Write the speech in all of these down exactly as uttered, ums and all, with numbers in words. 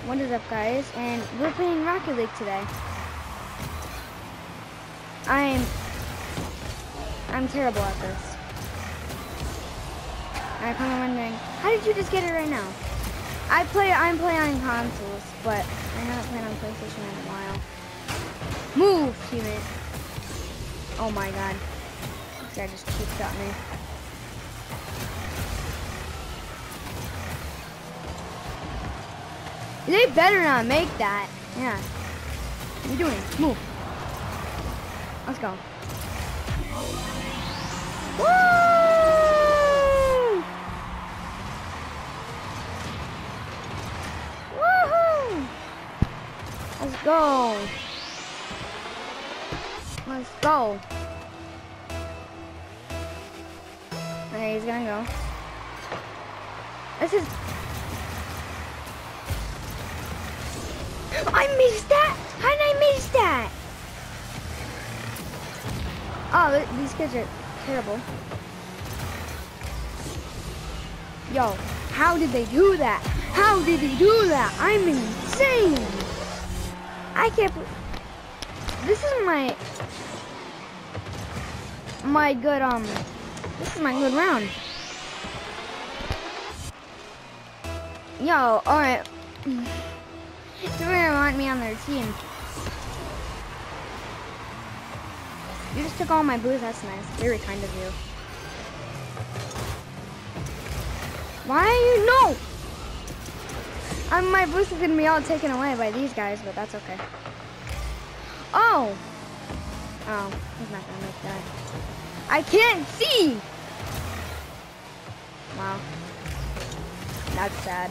What is up, guys? And we're playing Rocket League today. I'm I'm terrible at this. And I'm kind of wondering, how did you just get it right now? I play I'm playing on consoles, but I haven't played on PlayStation in a while. Move, teammate. Oh my god. This guy just cheap shot me. They better not make that. Yeah. What are you doing? Move. Let's go. Woo! Woohoo! Let's go. Let's go. Okay, he's gonna go. This is. I missed that! How did I miss that? Oh, these kids are terrible. Yo, how did they do that? How did they do that? I'm insane! I can't. This is my my good um. This is my good round. Yo, all right. They're gonna want me on their team. You just took all my booze. That's nice. Very kind of you. Why are you no? Um, my boost is gonna be all taken away by these guys, but that's okay. Oh. Oh, he's not gonna make that. I can't see. Wow. That's sad.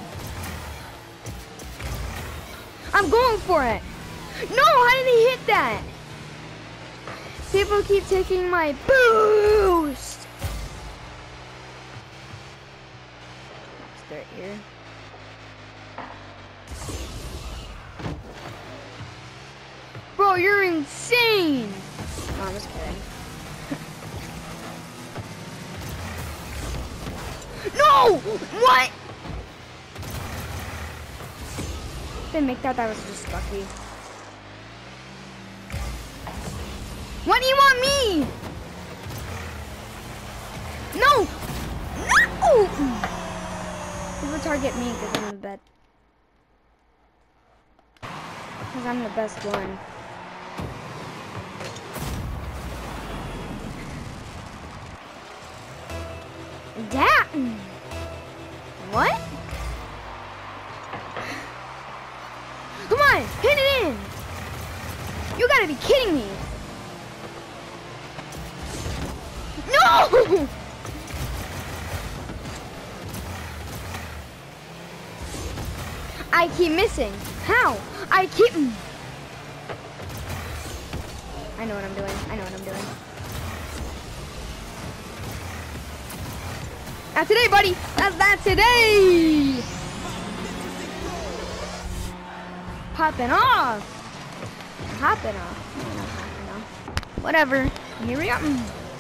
I'm going for it. No, how did he hit that? People keep taking my boost. Start here. Bro, you're insane. No, I'm just kidding. No! What? Didn't make that, that was just lucky. What do you want me? No! No! People target me because I'm the best. Because I'm the best one. Damn! What? Come on, hit it in! You gotta be kidding me! No! I keep missing. How? I keep. I know what I'm doing. I know what I'm doing. Not today, buddy. That's not today. Popping off. Hopping off. No, not hopping off. Whatever. Here we are.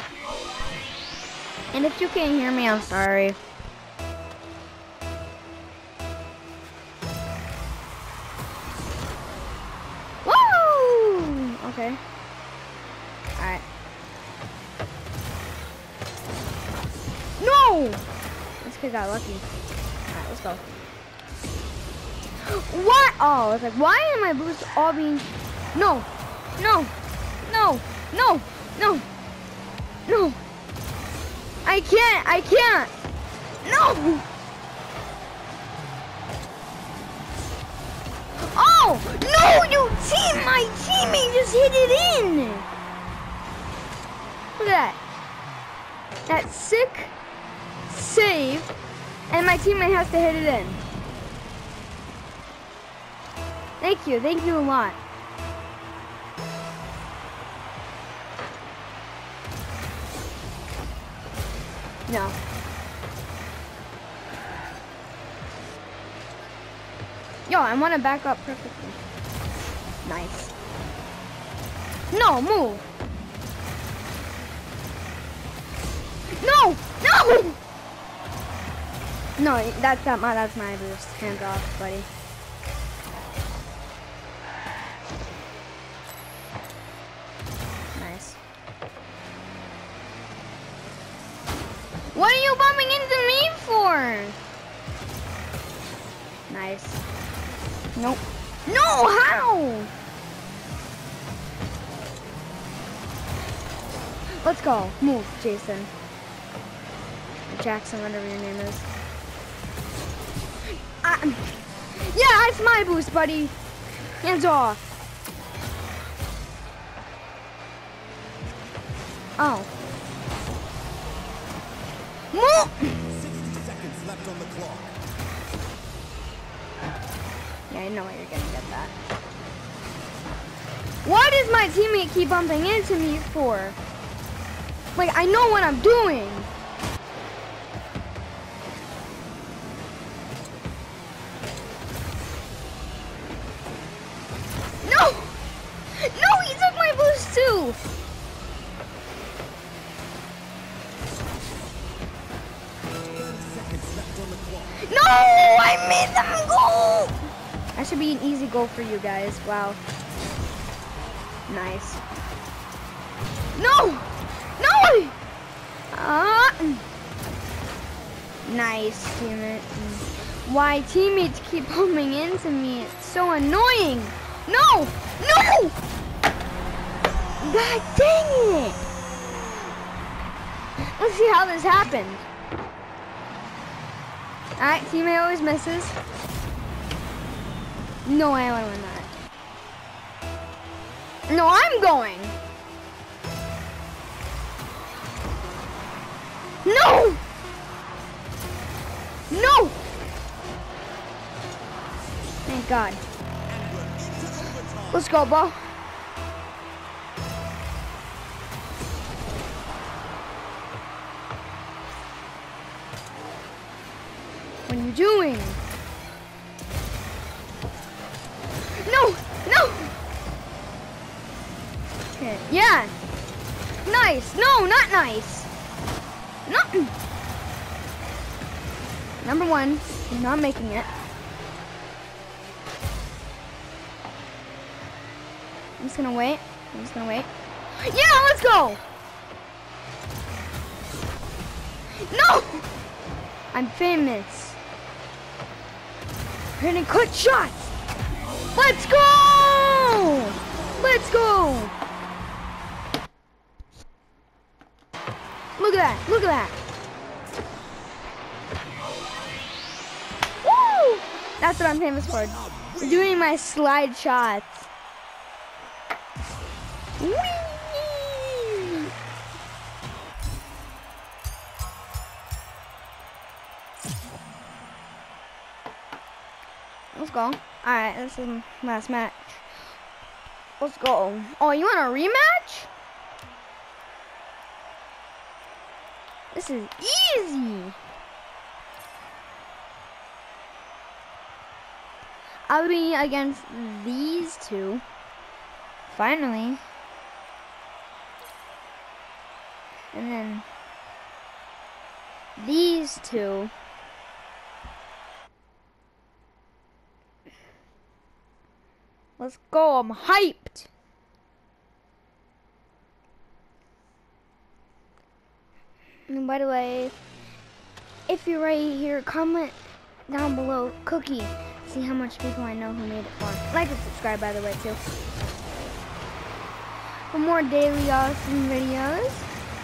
And if you can't hear me, I'm sorry. Woo! Okay. Alright. No! This kid got lucky. Alright, let's go. What? Oh, I was like, why am my boots all being... No! No! No! No! No! No! I can't! I can't! No! Oh! No! You team! My teammate just hit it in! Look at that. That sick save, and my teammate has to hit it in. Thank you. Thank you a lot. No. Yo, I want to back up perfectly. Nice. No, move. No, no. No, that's not my. That's my boost. Hands off, buddy. What are you bumping into me for? Nice. Nope. No, how? Let's go. Move, Jason. Jackson, whatever your name is. I, yeah, it's my boost, buddy. Hands off. Oh. Move! sixty seconds left on the clock. Yeah, I know what you're gonna get that. Why does my teammate keep bumping into me for? Like, I know what I'm doing. No! No, he took my boost too! No! I made them goal! That should be an easy goal for you guys. Wow. Nice. No! No! Uh, nice, teammate. Why teammates keep bumping into me? It's so annoying. No! No! God dang it! Let's see how this happened. Alright, teammate always misses. No way I want to win that. No, I'm going. No! No! Thank God. Let's go, bro. What are you doing? No! No! Okay, yeah! Nice! No, not nice! No! Number one, I'm not making it. I'm just gonna wait. I'm just gonna wait. Yeah, let's go! No! I'm famous. Hitting quick shots! Let's go! Let's go! Look at that! Look at that! Woo! That's what I'm famous for. Doing my slide shots. Whee! Let's go. Alright, this is the last match. Let's go. Oh, you want a rematch? This is easy. I'll be against these two. Finally. And then these two. Let's go, I'm hyped. And by the way, if you're right here, comment down below, Cookie. See how much people I know who made it far. Like and subscribe, by the way, too. For more daily awesome videos.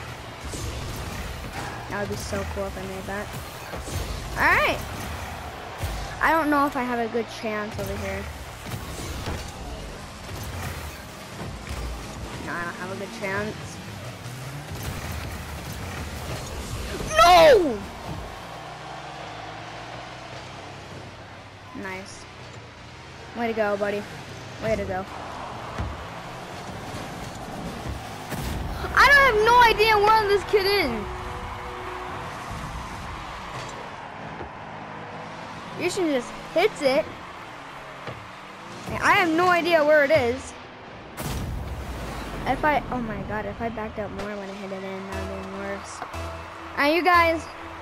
That would be so cool if I made that. Alright. I don't know if I have a good chance over here. No, I don't have a good chance. No! Nice. Way to go, buddy. Way to go. I don't have no idea where this kid is. Yushin just hits it. I have no idea where it is. If I, oh my God, if I backed up more when I hit it in, that would have been worse. Alright, you guys.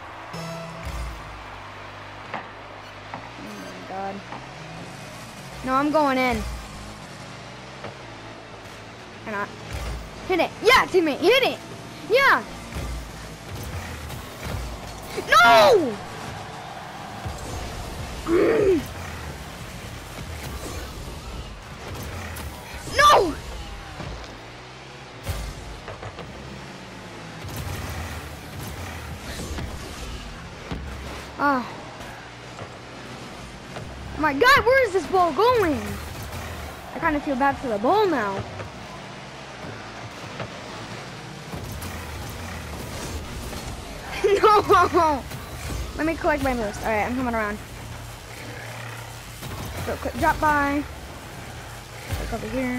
Oh my God. No, I'm going in. Or not. Hit it. Yeah, teammate, hit it. Yeah. No! Mm. No! Oh. Oh my God, where is this ball going? I kind of feel bad for the ball now. No! Let me collect my boost. All right, I'm coming around. Do a quick drop by. Look over here.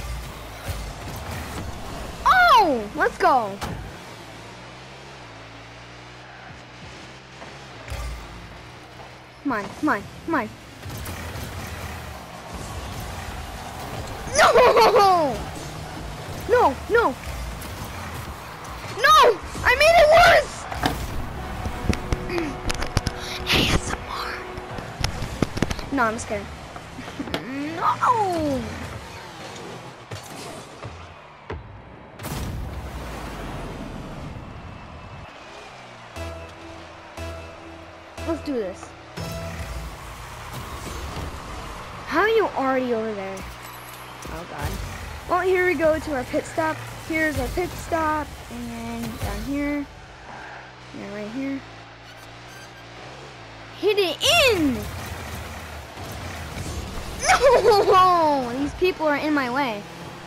Oh! Let's go. Come on, come on, come on. No! No, no. No! I made it worse! A S M R. No, I'm just kidding. No! Let's do this. How are you already over there? Oh God. Well, here we go to our pit stop. Here's our pit stop, and down here, and right here. Hit it in! No! These people are in my way.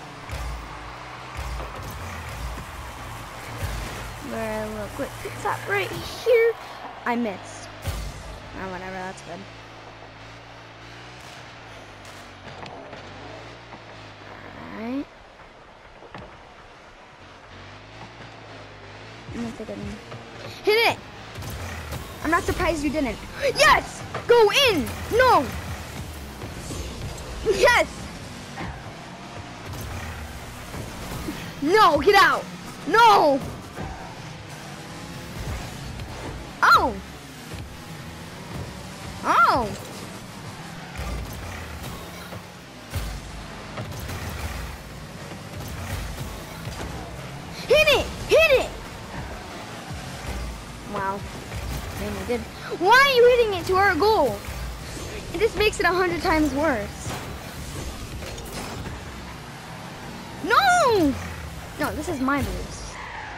Where a little quick pit stop right here. I missed. Oh, whatever, that's good. Alright. I'm gonna take it in. Hit it! I'm not surprised you didn't. Yes! Go in! No! Yes! No, get out! No! Oh! Oh! Hit it! Hit it! Wow. Man, you did. Why are you hitting it to our goal? It just makes it a hundred times worse. No! No, this is my boost.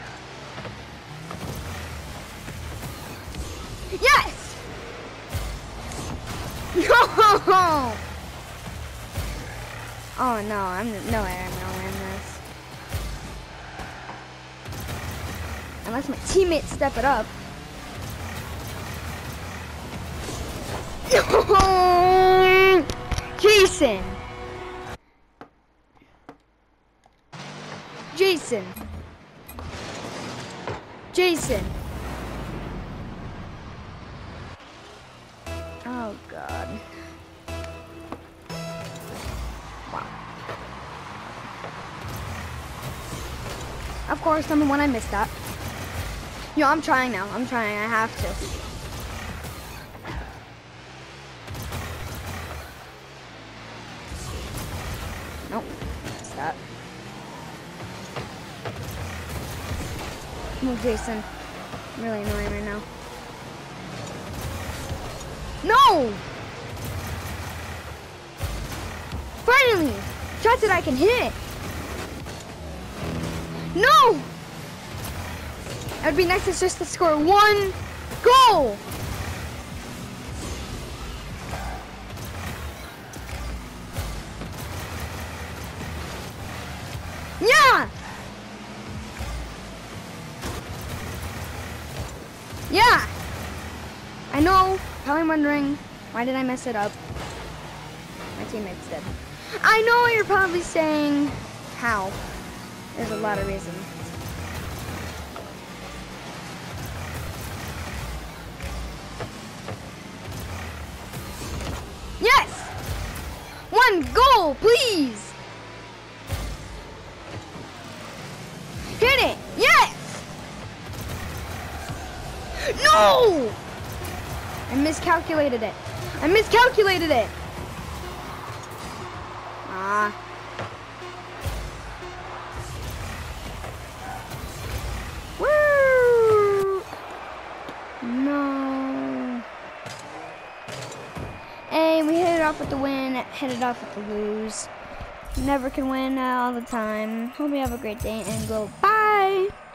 Yes! No! Oh no, I'm no way I'm gonna win this. Unless my teammates step it up. Jason! Jason! Jason! Oh God. Wow. Of course, number one, I missed that. Yo, I'm trying now. I'm trying. I have to. Nope. Missed that. Move, Jason. I'm really annoying right now. No! Finally! Shots that I can hit! No! It would be nice just to score one goal! Yeah! Yeah! I know, probably wondering, why did I mess it up? My teammates did. I know you're probably saying, how? There's a lot of reasons. Yes! One goal, please! Hit it! Yes! No! I miscalculated it. I miscalculated it. Ah. Woo! with the win, hit it off with the lose. Never can win all the time. Hope you have a great day and go bye.